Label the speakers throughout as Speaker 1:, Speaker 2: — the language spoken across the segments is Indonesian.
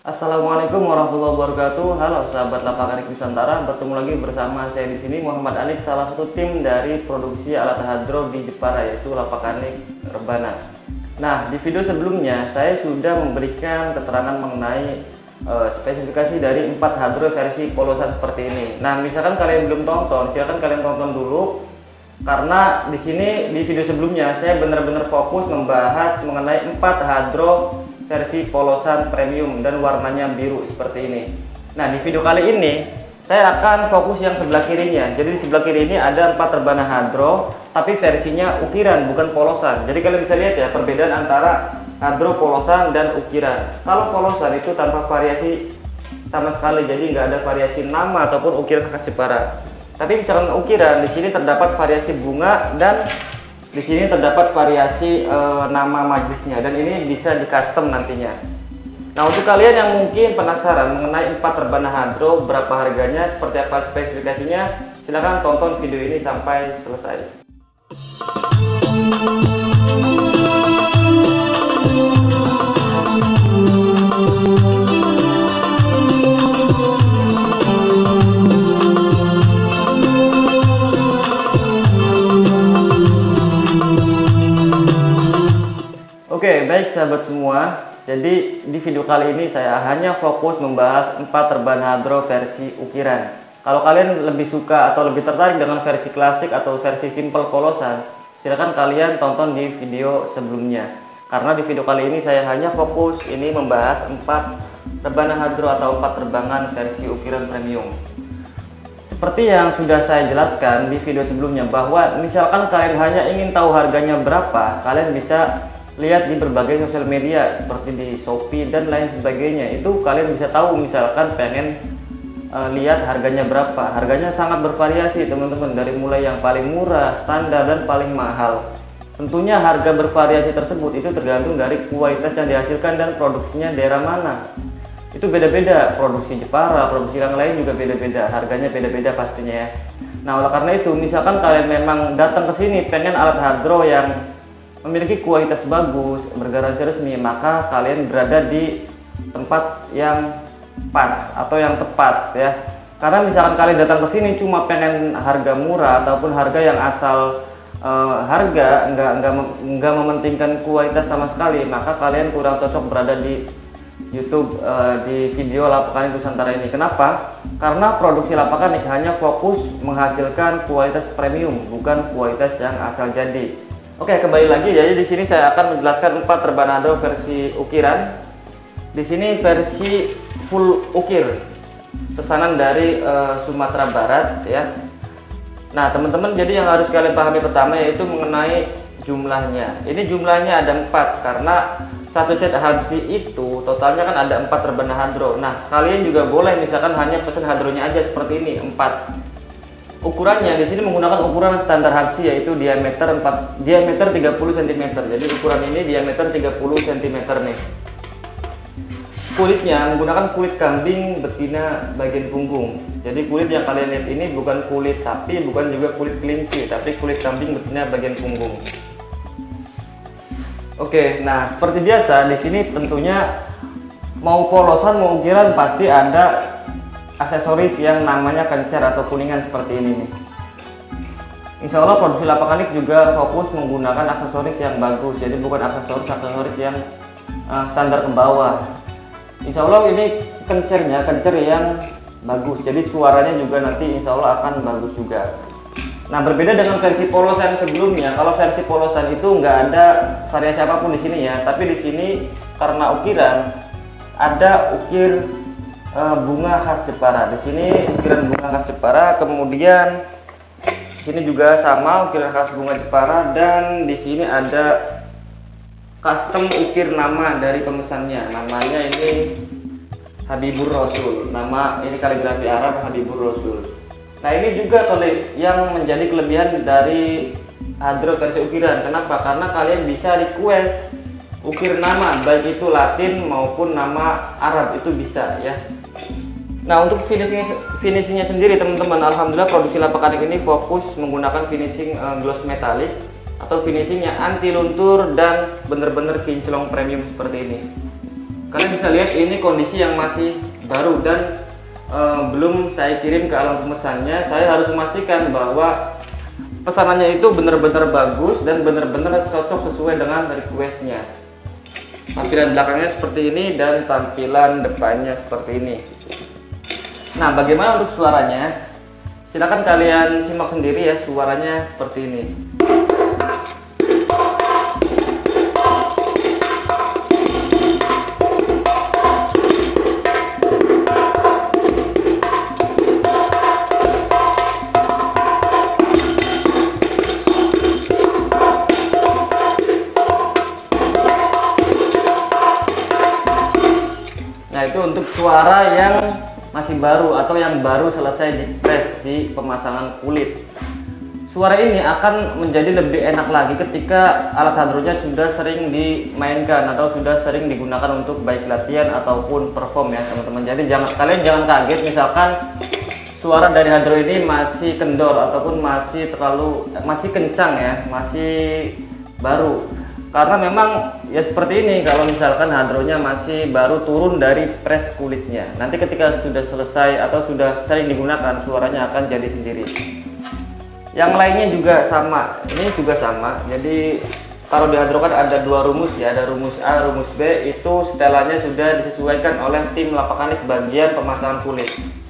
Speaker 1: Assalamualaikum warahmatullahi wabarakatuh. Halo sahabat Lapak Anik Nusantara, bertemu lagi bersama saya di sini Muhammad Anik, salah satu tim dari produksi alat hadro di Jepara, yaitu Lapak Anik Rebana. Nah, di video sebelumnya saya sudah memberikan keterangan mengenai spesifikasi dari 4 hadro versi polosan seperti ini. Nah, misalkan kalian belum tonton, silakan kalian tonton dulu. Karena di sini di video sebelumnya saya benar-benar fokus membahas mengenai 4 hadro versi polosan premium dan warnanya biru seperti ini. Nah, di video kali ini saya akan fokus yang sebelah kirinya. Jadi di sebelah kiri ini ada 4 rebana hadro, tapi versinya ukiran bukan polosan. Jadi kalian bisa lihat ya perbedaan antara hadro polosan dan ukiran. Kalau polosan itu tanpa variasi sama sekali, jadi nggak ada variasi nama ataupun ukiran khas Jepara. Tapi misalkan ukiran, di sini terdapat variasi bunga dan di sini terdapat variasi nama majelisnya, dan ini bisa di custom nantinya. Nah, untuk kalian yang mungkin penasaran mengenai 4 rebana hadro, berapa harganya, seperti apa spesifikasinya, silahkan tonton video ini sampai selesai. Oke, baik sahabat semua. Jadi di video kali ini saya hanya fokus membahas 4 rebana hadro versi ukiran. Kalau kalian lebih suka atau lebih tertarik dengan versi klasik atau versi simple polosan, silakan kalian tonton di video sebelumnya. Karena di video kali ini saya hanya fokus ini membahas 4 rebana hadro atau 4 terbangan versi ukiran premium. Seperti yang sudah saya jelaskan di video sebelumnya, bahwa misalkan kalian hanya ingin tahu harganya berapa, kalian bisa lihat di berbagai sosial media seperti di Shopee dan lain sebagainya. Itu kalian bisa tahu, misalkan pengen lihat harganya berapa. Harganya sangat bervariasi teman-teman, dari mulai yang paling murah, standar, dan paling mahal. Tentunya harga bervariasi tersebut itu tergantung dari kualitas yang dihasilkan dan produksinya daerah mana. Itu beda-beda, produksi Jepara, produksi yang lain juga beda-beda, harganya beda-beda pastinya ya. Nah, oleh karena itu misalkan kalian memang datang ke sini pengen alat hadro yang memiliki kualitas bagus, bergaransi resmi, maka kalian berada di tempat yang pas atau yang tepat ya. Karena misalkan kalian datang ke sini cuma pengen harga murah ataupun harga yang asal harga, nggak mementingkan kualitas sama sekali, maka kalian kurang cocok berada di YouTube di video Lapak Anik Nusantara ini. Kenapa? Karena produksi Lapak Anik hanya fokus menghasilkan kualitas premium, bukan kualitas yang asal jadi. Oke, kembali lagi. Jadi di sini saya akan menjelaskan 4 rebana hadro versi ukiran. Di sini versi full ukir, pesanan dari Sumatera Barat ya. Nah, teman-teman, jadi yang harus kalian pahami pertama yaitu mengenai jumlahnya. Ini jumlahnya ada 4 karena satu set habsi itu totalnya kan ada 4 rebana hadro. Nah, kalian juga boleh misalkan hanya pesan hadronya aja seperti ini, 4. Ukurannya di sini menggunakan ukuran standar habsi, yaitu diameter 30 cm. Jadi ukuran ini diameter 30 cm nih. Kulitnya menggunakan kulit kambing betina bagian punggung. Jadi kulit yang kalian lihat ini bukan kulit sapi, bukan juga kulit kelinci, tapi kulit kambing betina bagian punggung. Oke, nah seperti biasa di sini tentunya mau polosan mau ukiran pasti ada aksesoris yang namanya kencer atau kuningan seperti ini nih. Insya Allah produksi Lapak Anik juga fokus menggunakan aksesoris yang bagus, jadi bukan aksesoris yang standar ke bawah. Insya Allah ini kencer yang bagus, jadi suaranya juga nanti insya Allah akan bagus juga. Nah, berbeda dengan versi polosan sebelumnya. Kalau versi polosan itu nggak ada variasi apapun di sini ya, tapi di sini karena ukiran ada ukir bunga khas Jepara. Di sini ukiran bunga khas Jepara, kemudian di sini juga sama ukiran khas bunga Jepara, dan di sini ada custom ukir nama dari pemesannya. Namanya ini Habibur Rasul. Nama ini kaligrafi Arab Habibur Rasul. Nah, ini juga yang menjadi kelebihan dari hadro versi ukiran. Kenapa? Karena kalian bisa request ukir nama, baik itu Latin maupun nama Arab, itu bisa ya. Nah, untuk finishingnya sendiri teman-teman, alhamdulillah produksi Lapak Anik ini fokus menggunakan finishing gloss metalik atau finishing yang anti luntur dan bener-bener kinclong premium seperti ini. Kalian bisa lihat ini kondisi yang masih baru dan belum saya kirim ke alamat pemesannya. Saya harus memastikan bahwa pesanannya itu benar-benar bagus dan benar-benar cocok sesuai dengan requestnya. Tampilan belakangnya seperti ini dan tampilan depannya seperti ini. Nah, bagaimana untuk suaranya? Silahkan kalian simak sendiri ya, suaranya seperti ini. Nah, itu untuk suara yang masih baru atau yang baru selesai di press di pemasangan kulit. Suara ini akan menjadi lebih enak lagi ketika alat hadronya sudah sering dimainkan atau sudah sering digunakan untuk baik latihan ataupun perform ya teman-teman. Jadi kalian jangan kaget misalkan suara dari hadro ini masih kendor ataupun masih kencang ya, masih baru. Karena memang ya seperti ini, kalau misalkan hadronya masih baru turun dari press kulitnya. Nanti ketika sudah selesai atau sudah sering digunakan, suaranya akan jadi sendiri. Yang lainnya juga sama, ini juga sama. Jadi kalau di hadro kan ada dua rumus ya, ada rumus A, rumus B. Itu setelannya sudah disesuaikan oleh tim Lapakanik bagian pemasangan kulit.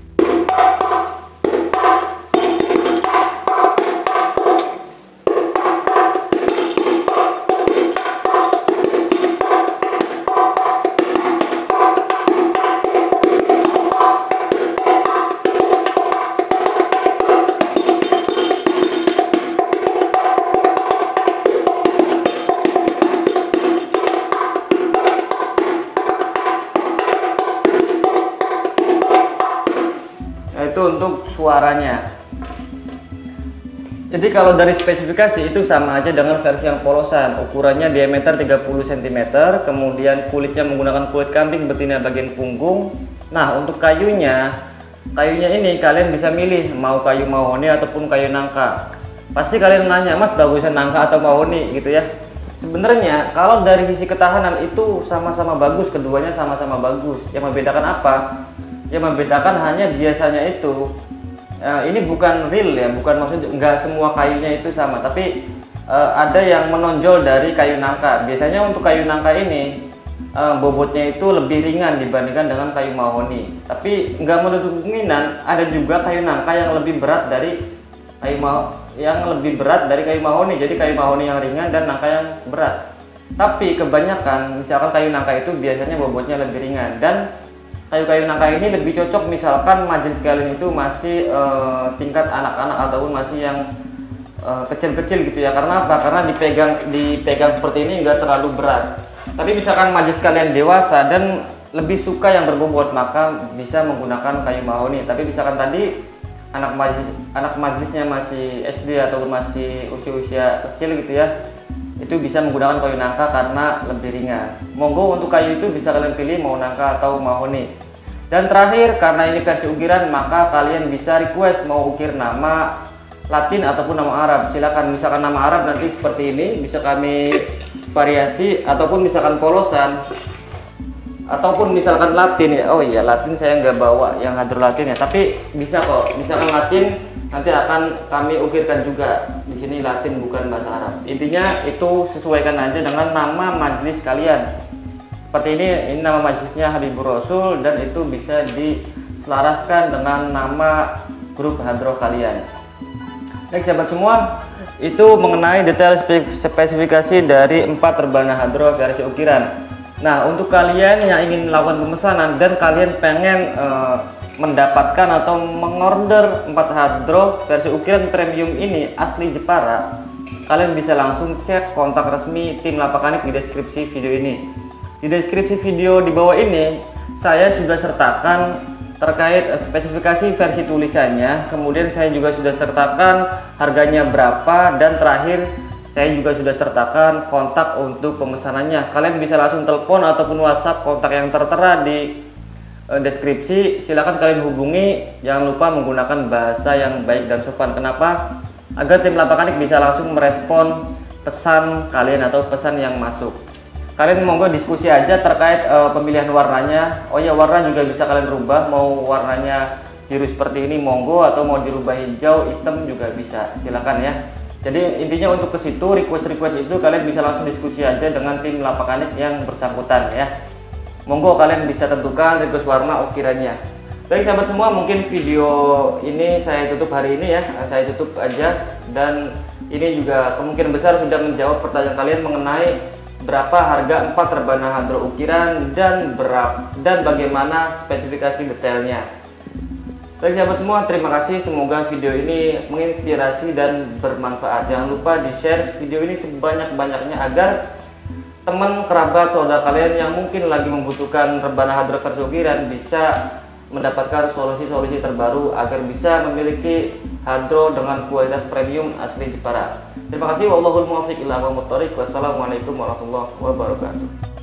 Speaker 1: Itu untuk suaranya. Jadi kalau dari spesifikasi itu sama aja dengan versi yang polosan. Ukurannya diameter 30 cm, kemudian kulitnya menggunakan kulit kambing betina bagian punggung. Nah, untuk kayunya ini kalian bisa milih mau kayu mahoni ataupun kayu nangka. Pasti kalian nanya, "Mas, bagusnya nangka atau mahoni?" gitu ya. Sebenarnya kalau dari sisi ketahanan itu sama-sama bagus, keduanya sama-sama bagus. Yang membedakan apa? Yang membedakan hanya biasanya itu ini bukan real ya, bukan maksudnya nggak semua kayunya itu sama, tapi ada yang menonjol dari kayu nangka. Biasanya untuk kayu nangka ini bobotnya itu lebih ringan dibandingkan dengan kayu mahoni. Tapi nggak menutup kemungkinan ada juga kayu nangka yang lebih berat dari kayu mahoni. Jadi kayu mahoni yang ringan dan nangka yang berat. Tapi kebanyakan misalkan kayu nangka itu biasanya bobotnya lebih ringan, dan kayu-kayu nangka ini lebih cocok misalkan majelis kalian itu masih tingkat anak-anak ataupun masih yang kecil-kecil gitu ya. Karena apa? Karena dipegang seperti ini enggak terlalu berat. Tapi misalkan majelis kalian dewasa dan lebih suka yang berbobot, maka bisa menggunakan kayu mahoni. Tapi misalkan tadi anak majelisnya masih SD ataupun masih usia-usia kecil gitu ya, itu bisa menggunakan kayu nangka karena lebih ringan. Monggo untuk kayu itu bisa kalian pilih mau nangka atau mahoni. Dan terakhir, karena ini versi ukiran, maka kalian bisa request mau ukir nama Latin ataupun nama Arab. Silakan, misalkan nama Arab nanti seperti ini bisa kami variasi, ataupun misalkan polosan, ataupun misalkan Latin ya. Oh iya, Latin saya nggak bawa yang hadro Latin ya, tapi bisa kok. Misalkan Latin nanti akan kami ukirkan juga. Di sini Latin bukan bahasa Arab. Intinya itu sesuaikan aja dengan nama majelis kalian. Seperti ini nama majelisnya Habibur Rasul, dan itu bisa diselaraskan dengan nama grup hadro kalian. Baik sahabat semua, itu mengenai detail spesifikasi dari 4 rebana hadro versi ukiran. Nah, untuk kalian yang ingin melakukan pemesanan dan kalian pengen mendapatkan atau mengorder 4 hadro versi ukiran premium ini asli Jepara, kalian bisa langsung cek kontak resmi tim Lapakanik di deskripsi video ini. Di deskripsi video di bawah ini saya sudah sertakan terkait spesifikasi versi tulisannya, kemudian saya juga sudah sertakan harganya berapa, dan terakhir saya juga sudah sertakan kontak untuk pemesanannya. Kalian bisa langsung telepon ataupun WhatsApp kontak yang tertera di deskripsi. Silakan kalian hubungi, jangan lupa menggunakan bahasa yang baik dan sopan. Kenapa? Agar tim Lapakanik bisa langsung merespon pesan kalian atau pesan yang masuk. Kalian monggo diskusi aja terkait pemilihan warnanya. Oh ya, warna juga bisa kalian rubah, mau warnanya biru seperti ini monggo, atau mau dirubah hijau, hitam juga bisa, silakan ya. Jadi intinya untuk ke situ request itu kalian bisa langsung diskusi aja dengan tim Lapakanik yang bersangkutan ya. Monggo kalian bisa tentukan request warna ukirannya. Baik sahabat semua, mungkin video ini saya tutup hari ini ya, saya tutup aja. Dan ini juga kemungkinan besar sudah menjawab pertanyaan kalian mengenai berapa harga 4 rebana hadro ukiran dan bagaimana spesifikasi detailnya. Baik sahabat semua, terima kasih, semoga video ini menginspirasi dan bermanfaat. Jangan lupa di share video ini sebanyak-banyaknya agar teman, kerabat, saudara kalian yang mungkin lagi membutuhkan rebana hadro versi ukiran bisa mendapatkan solusi-solusi terbaru agar bisa memiliki hadro dengan kualitas premium asli Jepara. Terima kasih, wallahul muwaffiq ila aqwamit thoriq. Wassalamualaikum warahmatullahi wabarakatuh.